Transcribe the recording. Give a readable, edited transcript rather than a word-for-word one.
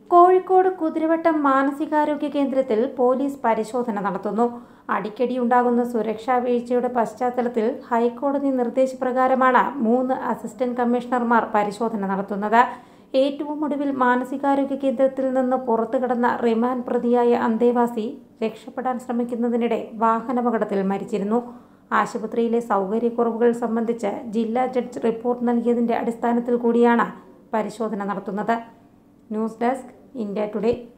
കോഴിക്കോട് കുതിരവട്ടം മാനസികാരോഗ്യ കേന്ദ്രത്തിൽ പോലീസ് പരിശോധന നടത്തുന്നു. അടിക്കടിയുണ്ടാകുന്ന സുരക്ഷാ വീഴ്ചയുടെ പശ്ചാത്തലത്തിൽ ഹൈക്കോടതി നിർദ്ദേശപ്രകാരമാണ് 3 അസിസ്റ്റന്റ് കമ്മീഷണർമാർ പരിശോധന നടത്തുന്നത്. ഏറ്റവും ഒടുവിൽ മാനസികാരോഗ്യ കേന്ദ്രത്തിൽ നിന്ന് പുറത്തുകടന്ന റിമാൻഡ് പ്രതിയായ അന്തേവാസി രക്ഷപ്പെടാൻ ശ്രമിക്കുന്നതിനിടെ വാഹനാപകടത്തിൽ മരിച്ചിരുന്നു. ആശുപത്രിയിലെ സൗകര്യക്കുറവുകൾ സംബന്ധിച്ച് ജില്ലാ ജഡ്ജ് റിപ്പോർട്ട് നൽകിയതിന്റെ അടിസ്ഥാനത്തിൽ കൂടിയാണ് പരിശോധന നടത്തുന്നത്. News desk, India today.